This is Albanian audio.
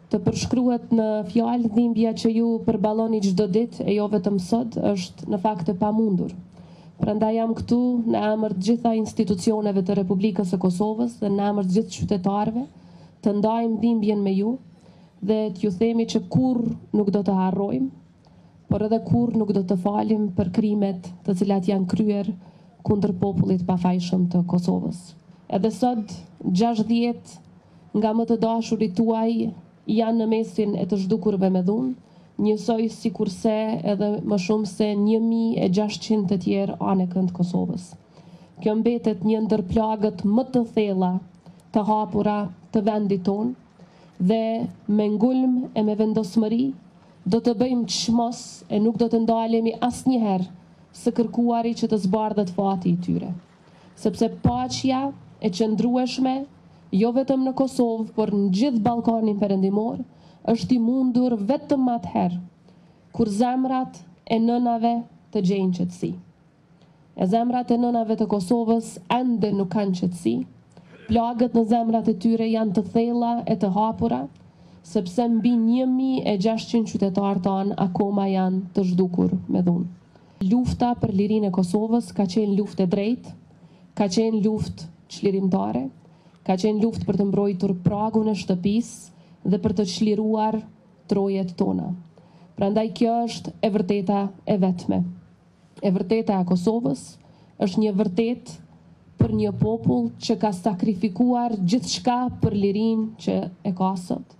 të përshkruhet në fjalë dhimbja që ju përballoni çdo ditë e jo vetëm sot është në fakt e pamundur. Prandaj jam këtu në emër të gjitha institucioneve të Republikës së Kosovës dhe në emër të gjithë qytetarëve të ndajmë dhimbjen me ju dhe t'ju themi që kurrë nuk do të harrojmë, por edhe kurrë nuk do të falim për krimet të cilat janë kryer kundër popullit pafajshëm të Kosovës. Edhe sot 60 nga më të dashurit tuaj janë në mesin e të zhdukurve me dhunë, njësoj si kurse edhe më shumë se 1600 të tjerë anë e këndë Kosovës. Kjo mbetet një ndër plagët më të thella të hapura të vendit tonë dhe me ngulm e me vendosmëri do të bëjmë çmos e nuk do të ndalemi asnjëherë së kërkuari që të zbardhet fati i tyre. Sepse paqja e qëndrueshme jo vetëm në Kosovë, por në gjithë Ballkanin Perëndimor, është i mundur vetëm atëherë kur zemrat e nënave të gjejnë qetësi. E zemrat e nënave të Kosovës ende nuk kanë qetësi, plagët në zemrat e tyre janë të thella e të hapura, sepse mbi 1600 qytetarë tanë akoma janë të zhdukur me dhunë. Lufta për lirinë e Kosovës ka qenë luftë e drejtë, ka qenë luftë çlirimtare, ka qenë luftë për të mbrojtur pragun e shtëpisë dhe për të çliruar trojet tona. Prandaj kjo është e vërteta e vetme. E vërteta e Kosovës është një vërtet për një popull që ka sakrifikuar gjithçka për lirinë që e ka sot.